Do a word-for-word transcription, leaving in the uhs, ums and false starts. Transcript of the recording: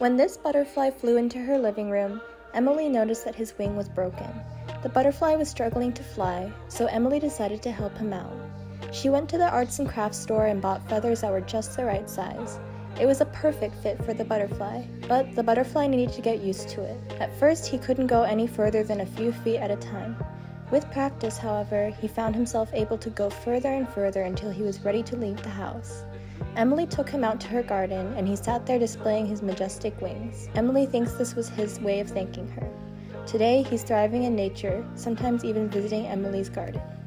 When this butterfly flew into her living room, Emily noticed that his wing was broken. The butterfly was struggling to fly, so Emily decided to help him out. She went to the arts and crafts store and bought feathers that were just the right size. It was a perfect fit for the butterfly, but the butterfly needed to get used to it. At first, he couldn't go any further than a few feet at a time. With practice, however, he found himself able to go further and further until he was ready to leave the house. Emily took him out to her garden, and he sat there displaying his majestic wings. Emily thinks this was his way of thanking her. Today, he's thriving in nature, sometimes even visiting Emily's garden.